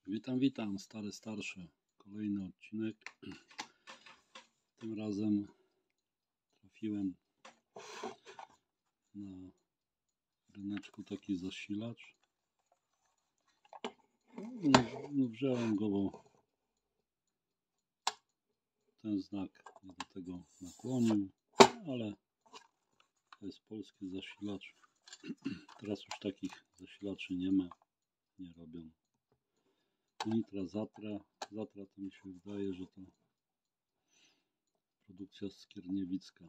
Witam, starszy. Kolejny odcinek. Tym razem trafiłem na ryneczku taki zasilacz. Wziąłem go, bo ten znak mnie do tego nakłonił, ale to jest polski zasilacz. Teraz już takich zasilaczy nie ma, nie robią. Nitra, Zatra to mi się wydaje, że to produkcja skierniewicka.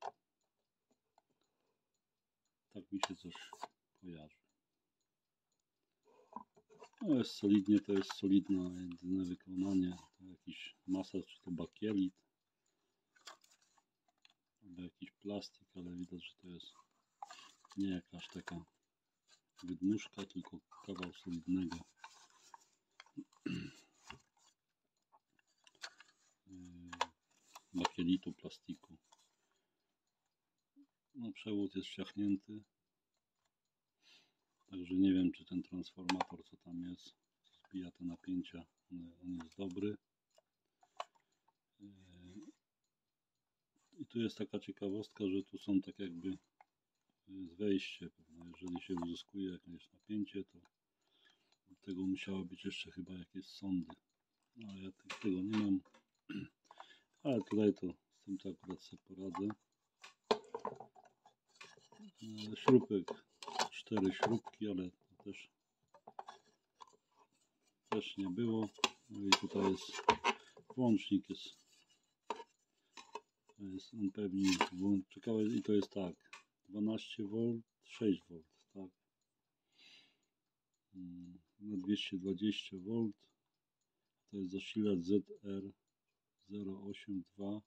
Tak mi się coś kojarzy. No jest solidnie, to jest solidne jedyne wykonanie. To jakiś masa, czy to bakielit, albo jakiś plastik, ale widać, że to jest nie jakaś taka wydmuszka, tylko kawał solidnego bakielitu, plastiku. No, przewód jest wciachnięty, także nie wiem, czy ten transformator, co tam jest, zbija te napięcia, on jest dobry. I tu jest taka ciekawostka, że tu są tak jakby wejście pewne. Jeżeli się uzyskuje jakieś napięcie, to do tego musiały być jeszcze chyba jakieś sondy. No ale ja tego nie mam. Ale tutaj to z tym to akurat sobie poradzę. Śrubek, 4 śrubki, ale to też nie było. No i tutaj jest włącznik, jest on pewnie ciekawe, i to jest tak 12V, 6V, tak, na 220V. To jest zasilacz ZR082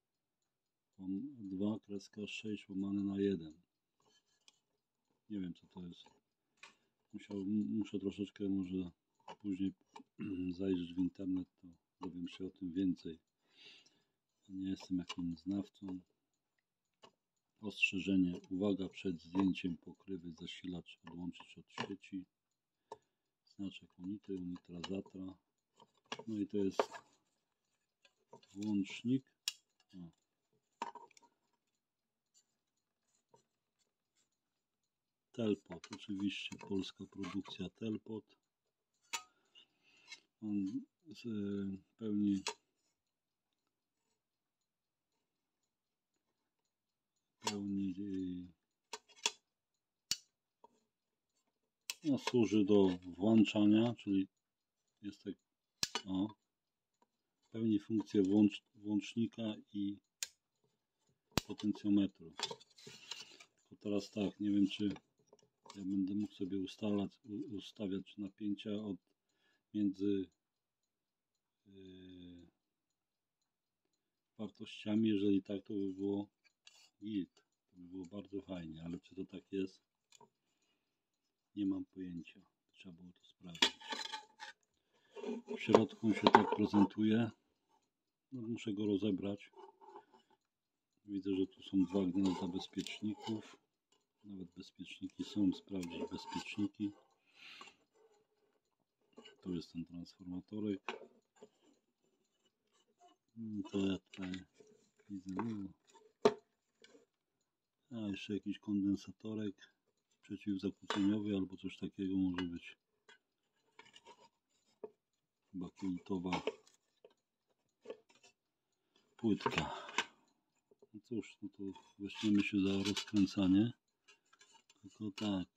2/6/1. Nie wiem, co to jest. Muszę troszeczkę może później zajrzeć w internet, to dowiem się o tym więcej. Nie jestem jakimś znawcą. Ostrzeżenie. Uwaga, przed zdjęciem pokrywy zasilacz odłączyć od sieci. Znaczek Unity, Unitra, Zatra. No i to jest włącznik. Telpot, oczywiście polska produkcja Telpot. On pełni no, służy do włączania, czyli jest tak, pełni funkcję włącznika i potencjometru. Tylko teraz tak, nie wiem, czy ja będę mógł sobie ustawiać napięcia między wartościami. Jeżeli tak, to by było git, to by było bardzo fajnie, ale czy to tak jest, nie mam pojęcia, trzeba było to sprawdzić. W środku się tak prezentuje. No, muszę go rozebrać. Widzę, że tu są 2 gniazda bezpieczników. Nawet bezpieczniki są, sprawdzić bezpieczniki. Tu jest ten transformatorek. To ja tutaj widzę. A jeszcze jakiś kondensatorek przeciwzakłóceniowy albo coś takiego może być. Bakielitowa płytka. No cóż, no to weźmiemy się za rozkręcanie. Tylko tak.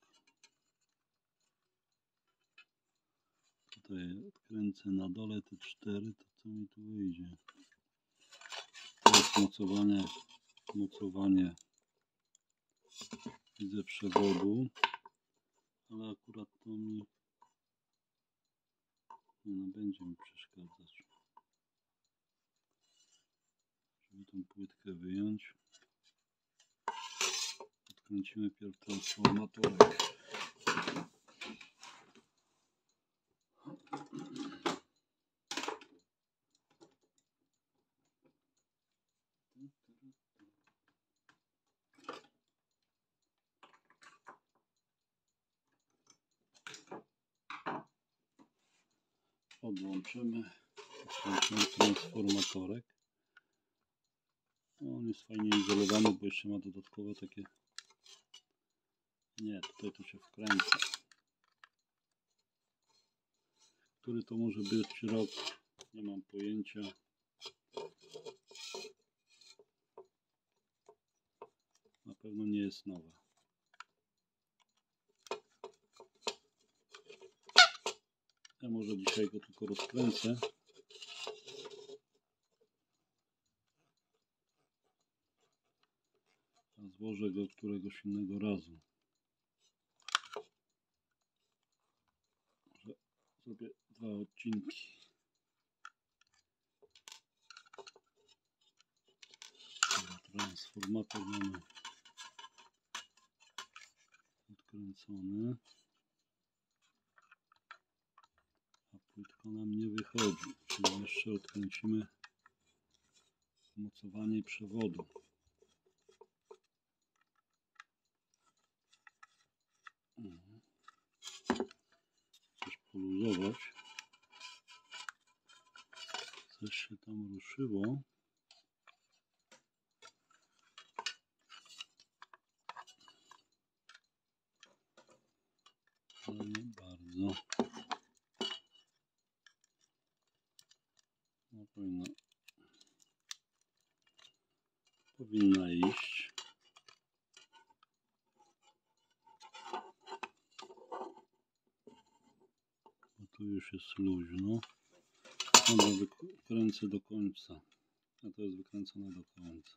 Tutaj odkręcę na dole te 4, to co mi tu wyjdzie? To jest mocowanie widzę przewodu, ale akurat to mi będzie mi przeszkadzać. Żeby tą płytkę wyjąć, odkręcimy pierw transformatorek. odłączymy. Odłączymy transformatorek. No, on jest fajnie izolowany, bo jeszcze ma dodatkowe takie... Nie, tutaj to się wkręca. Który to może być rok? Nie mam pojęcia. Na pewno nie jest nowe. Ja może dzisiaj go tylko rozkręcę. A złożę go któregoś innego razu. Może zrobię 2 odcinki. Transformator mamy odkręcony. A płytko nam nie wychodzi. Czyli jeszcze odkręcimy mocowanie przewodu. Coś poluzować. Coś się tam ruszyło. Ale nie bardzo. No, powinna iść. Bo tu już jest luźno. Dobra, wykręcę do końca. A to jest wykręcone do końca.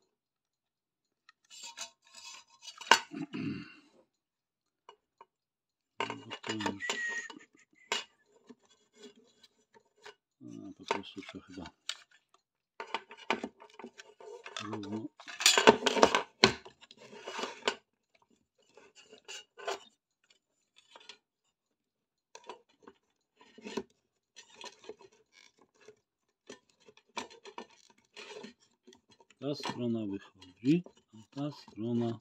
Bo to już... po prostu trzeba chyba równo. Ta strona wychodzi, a ta strona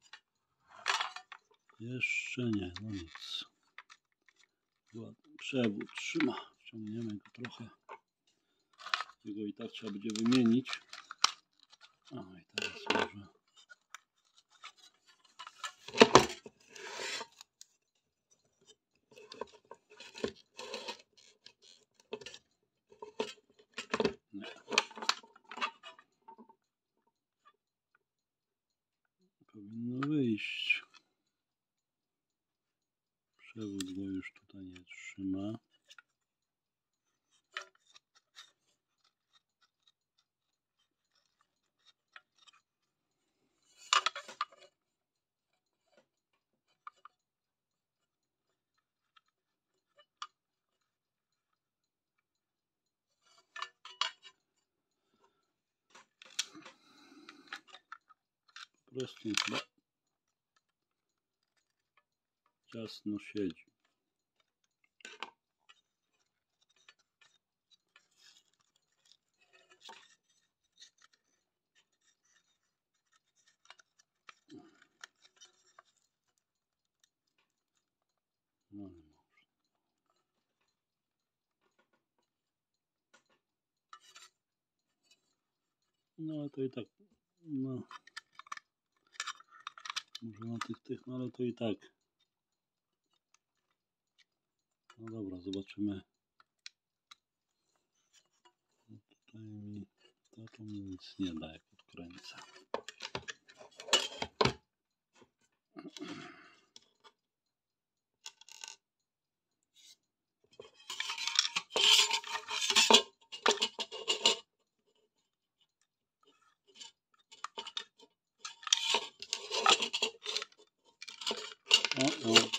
jeszcze nie. No nic. Przewód trzyma. Ciągniemy go trochę. Jego i tak trzeba będzie wymienić. A i teraz może. Nie. Powinno wyjść. Przewód go już tutaj nie trzyma. Po prostu chyba ciasno siedzi. No nie może. No ale to i tak, no może na tych, no ale to i tak. No dobra, zobaczymy. No tutaj mi, to mi nic nie da, jak odkręcę. O.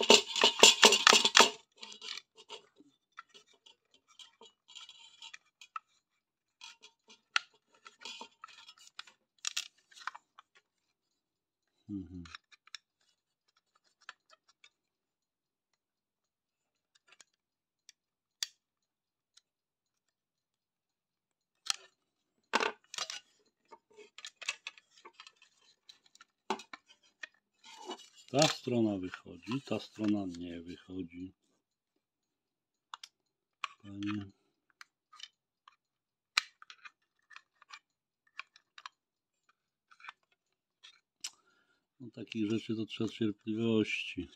Ta strona wychodzi, ta strona nie wychodzi. Panie. No, takich rzeczy to trzeba cierpliwości.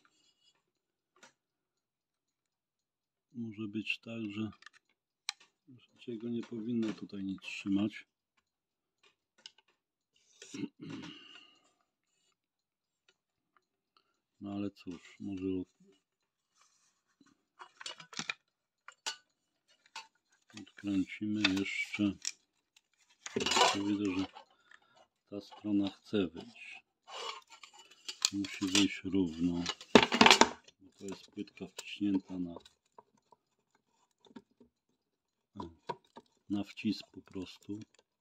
Może być tak, że go nie powinno tutaj nic trzymać. No ale cóż, może odkręcimy jeszcze. Widzę, że ta strona chce wyjść. Musi wyjść równo. Bo to jest płytka wciśnięta na wcisk po prostu.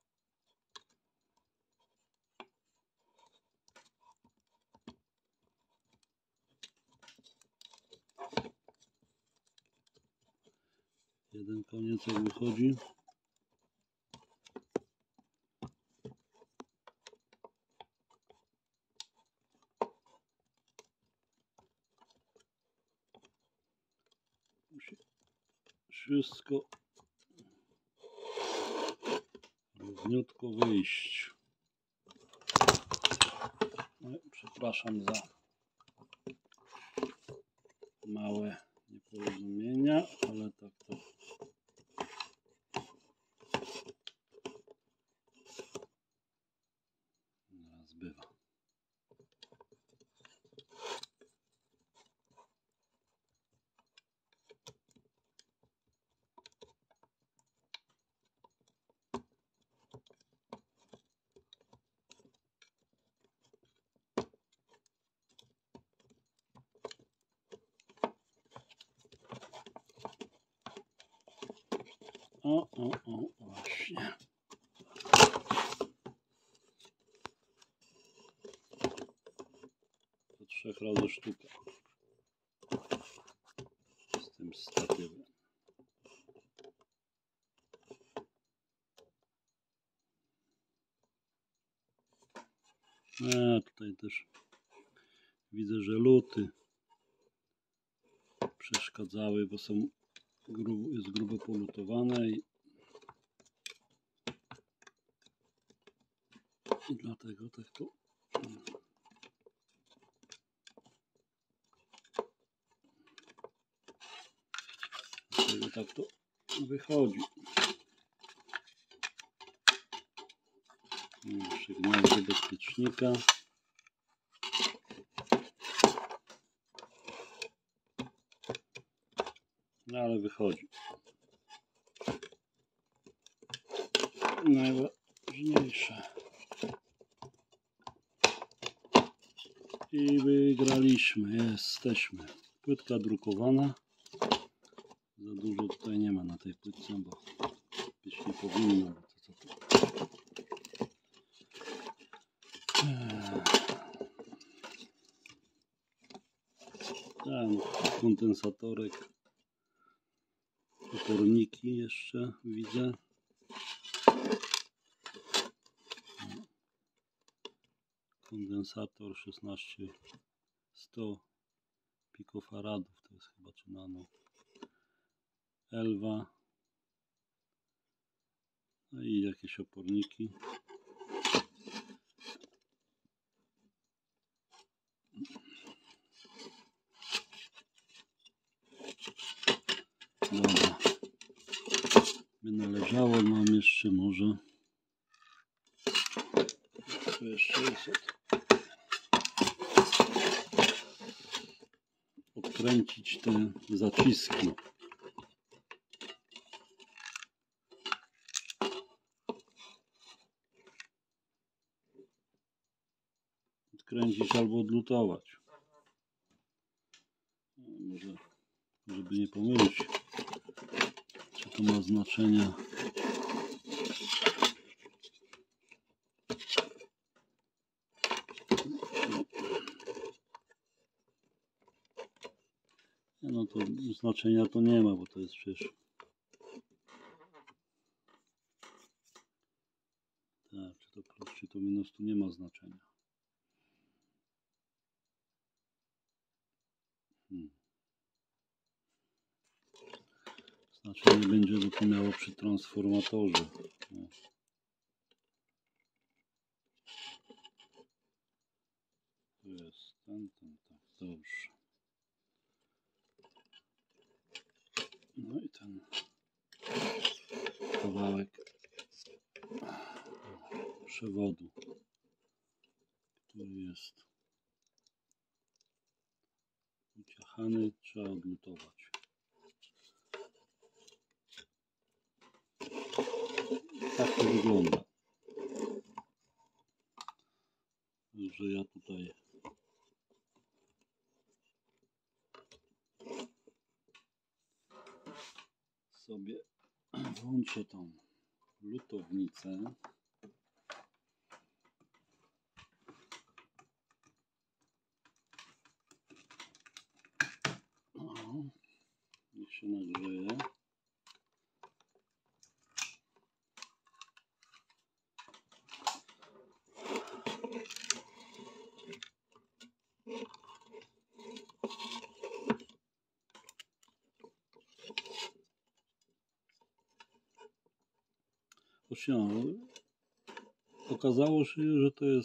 Jeden koniec jak wychodzi. Musi wszystko równiutko wyjść. No, przepraszam za małe nieporozumienia, ale tak to raz bywa. O, właśnie. To 3 razy sztuka. Z tym statywem. Tutaj też widzę, że luty przeszkadzały, bo są jest grubo polutowane i dlatego tak to wychodzi. Sygnał do bezpiecznika. No ale wychodzi. Najważniejsze. I wygraliśmy. Jesteśmy. Płytka drukowana. Za dużo tutaj nie ma na tej płytce, bo być nie powinno. Tam kondensatorek, oporniki jeszcze widzę. Kondensator 16100 pikofaradów, to jest chyba czy nano. Elwa. No i jakieś oporniki. Dobra. By należało nam jeszcze może. Tu jeszcze jest odkręcić te zaciski. Odkręcić albo odlutować. Może, żeby nie pomylić, czy to ma znaczenie. No to znaczenia to nie ma, bo to jest przecież tak, czy to plus, czy to minus, tu nie ma znaczenia. Znaczenie będzie, że to miało przy transformatorze. No. jest ten, tak, dobrze. No i ten kawałek przewodu, który jest uciachany, trzeba odlutować. Tak to wygląda. Że ja tutaj sobie włączę tą lutownicę. Niech się nagrzeje. Okazało się, że to jest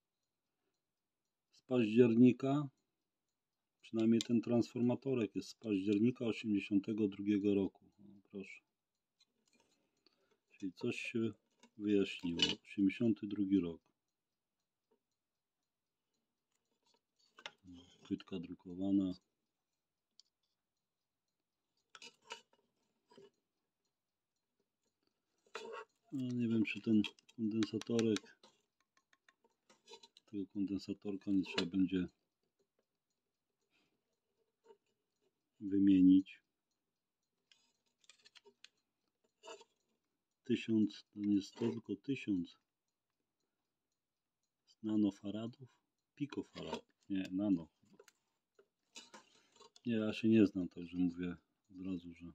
z października, przynajmniej ten transformatorek jest z października 1982 roku. No, proszę. Czyli coś się wyjaśniło. 82 rok. Płytka drukowana. No, nie wiem, czy ten kondensatorek, tego kondensatorka nie trzeba będzie wymienić. 1000, to nie 100, tylko 1000 nanofaradów, pikofaradów, nie, nano. Nie, ja się nie znam, także mówię od razu, że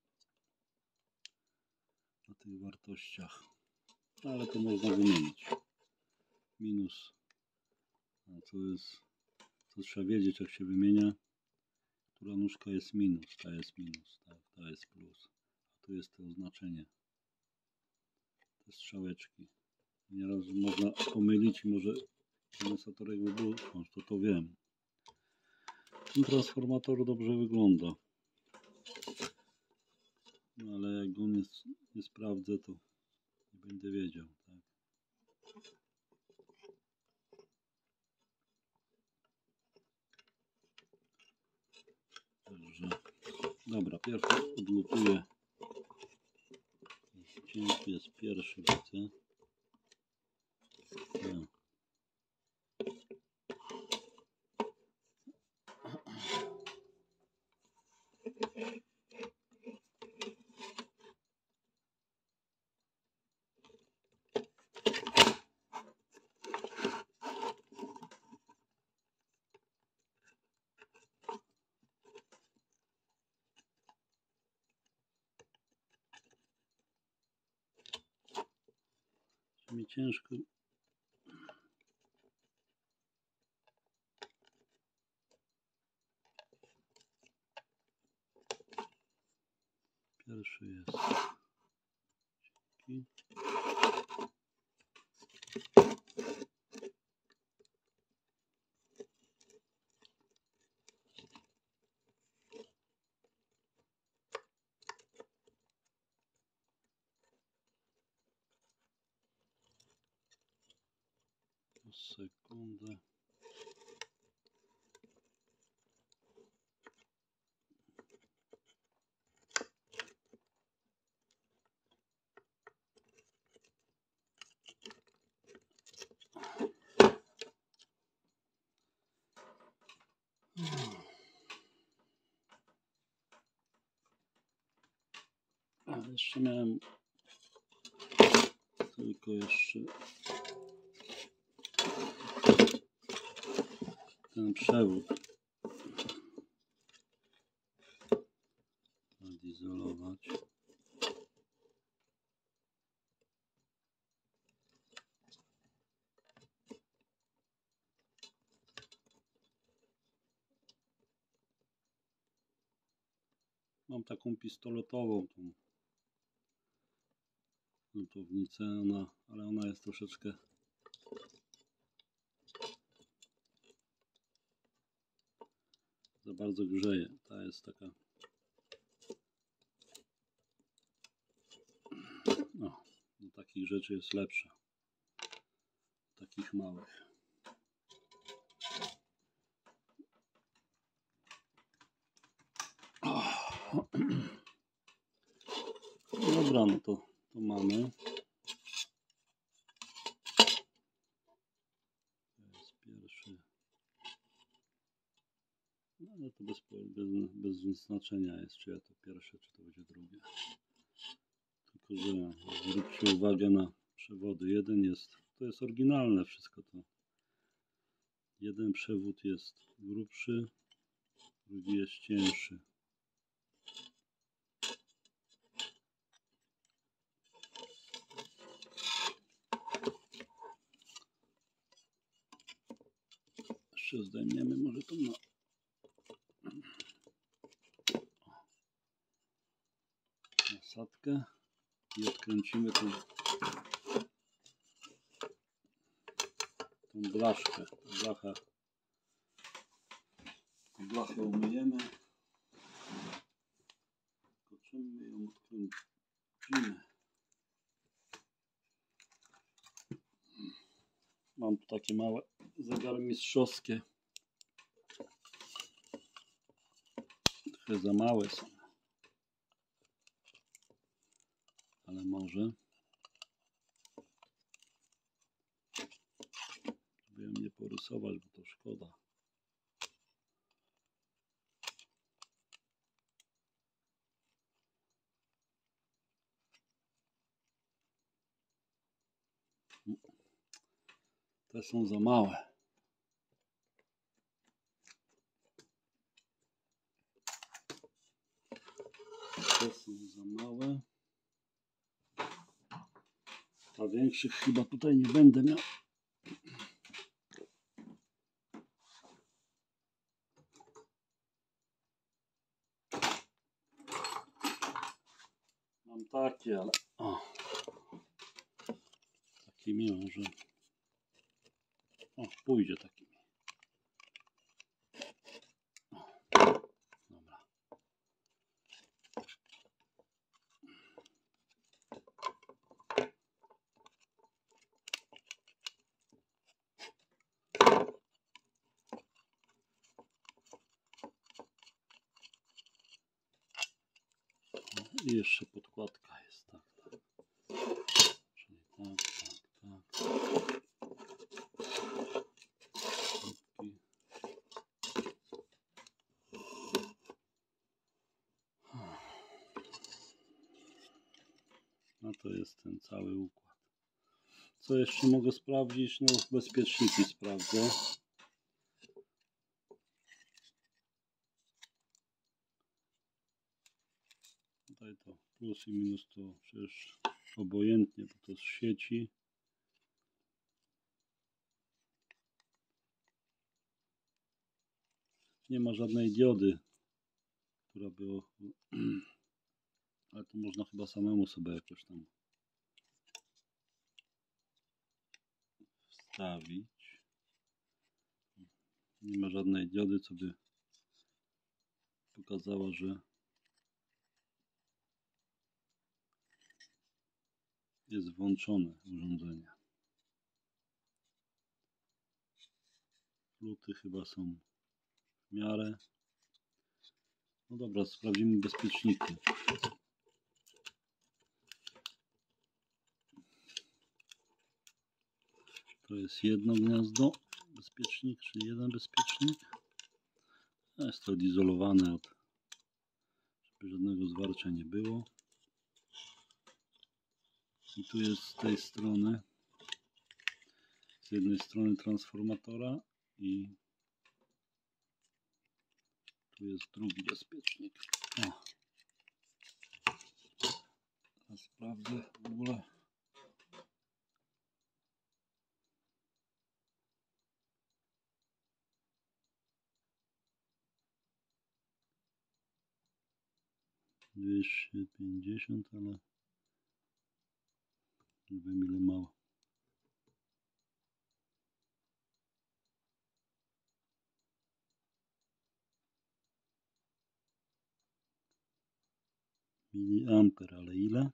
na tych wartościach, ale to można wymienić. Minus, a to trzeba wiedzieć, jak się wymienia, która nóżka jest minus, ta jest minus, tak, ta jest plus, a tu jest to oznaczenie, te strzałeczki. Nieraz można pomylić i może kondensatorek by był, to wiem. Ten transformator dobrze wygląda, no ale jak go nie sprawdzę, to nie będę wiedział, tak? Także, dobra, pierwszy odlutuję. Ciężki jest pierwszy, widzę. No. Mi ciężko. Pierwszy jest taki. Sekundę. A jeszcze miałem tylko jeszcze ten przewód odizolować. Mam taką pistoletową tą lutownicę, ale ona jest troszeczkę bardzo grzeje. Ta jest taka... No, do takich rzeczy jest lepsza. Takich małych. Dobra, no to mamy. To jest pierwszy. No ale to bez znaczenia jest, czy ja to pierwsze, czy to będzie drugie. Tylko, że zwróćcie uwagę na przewody. Jeden jest, to jest oryginalne wszystko to. Jeden przewód jest grubszy, drugi jest cięższy. Jeszcze zdejmiemy może tą nasadkę i odkręcimy tą blaszkę. Tą blachę umyjemy. Tylko czym my ją odkręcimy? Mam tu takie małe zegary mistrzowskie. Trochę za małe są. Ale może. Żeby ją nie porysować, bo to szkoda. Te są za małe. Te są za małe. A większych chyba tutaj nie będę miał. Mam takie, ale takimi może. O, pójdzie takimi. Dobra. I jeszcze podkładka jest, tak. Czyli tak. No to jest ten cały układ. Co jeszcze mogę sprawdzić? No bezpieczniki sprawdzę. Tutaj to plus i minus to przecież obojętnie, bo to z sieci. Nie ma żadnej diody, która by... Ale to można chyba samemu sobie jakoś tam wstawić. Nie ma żadnej diody, co by pokazała, że jest włączone urządzenie. Luty chyba są w miarę. No dobra, sprawdzimy bezpieczniki. To jest jedno gniazdo, bezpiecznik, czyli jeden bezpiecznik. Jest to odizolowane, żeby żadnego zwarcia nie było. I tu jest z tej strony, z jednej strony transformatora i tu jest drugi bezpiecznik. O. Teraz sprawdzę w ogóle. Dwieście 50, ale nie wiem ile mało. miliamper, ale ile?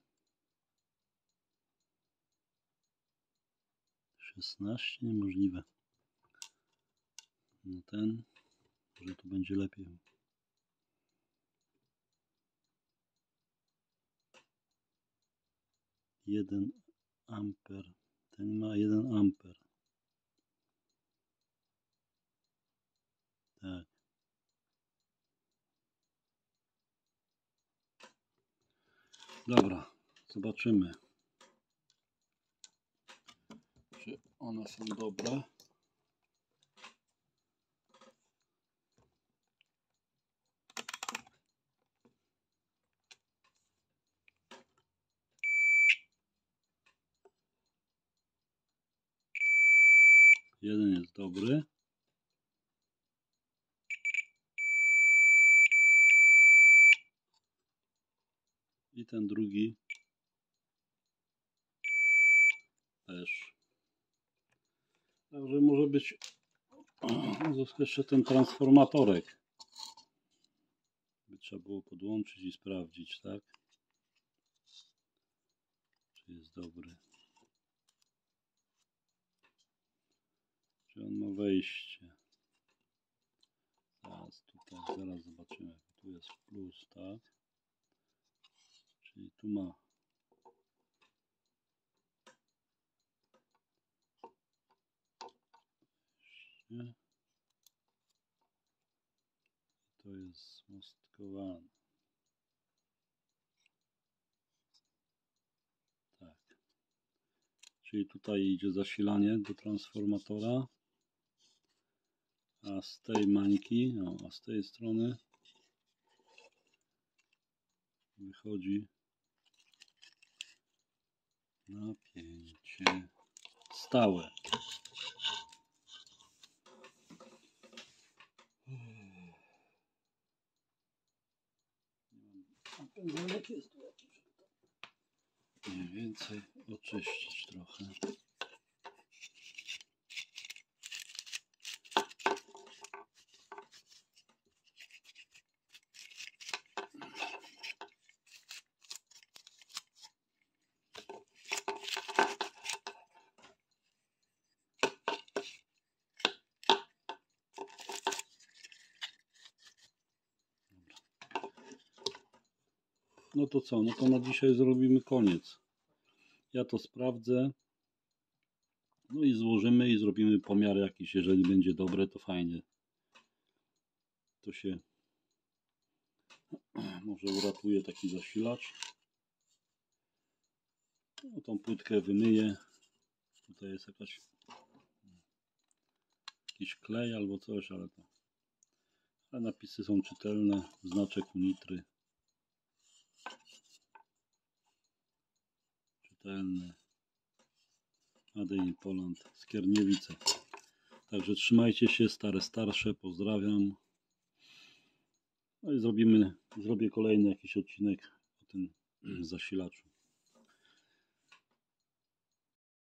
16? Niemożliwe. No ten, może tu będzie lepiej. 1 amper. Ten ma 1 amper. Tak. Dobra, zobaczymy, czy one są dobre. Jeden jest dobry. I ten drugi też. Także może być jeszcze ten transformatorek. By trzeba było podłączyć i sprawdzić, tak? Czy jest dobry. Czy on ma wejście. Zaraz zobaczymy. Tu jest plus, tak? Czyli tu ma. Nie? To jest zmostkowane. Tak. Czyli tutaj idzie zasilanie do transformatora. A z tej mańki, no, a z tej strony wychodzi napięcie stałe. Pędzelek jest tu jakiś. Mniej więcej oczyścić trochę. No to co? No to na dzisiaj zrobimy koniec. Ja to sprawdzę. No i złożymy i zrobimy pomiar jakiś. Jeżeli będzie dobre, to fajnie. To się może uratuje taki zasilacz. No, tą płytkę wymyję. Tutaj jest jakiś klej albo coś, ale napisy są czytelne. Znaczek Unitry. Czytelny. Made in Poland. Skierniewice. Także trzymajcie się, starsze. Pozdrawiam. No i zrobię kolejny jakiś odcinek o tym zasilaczu.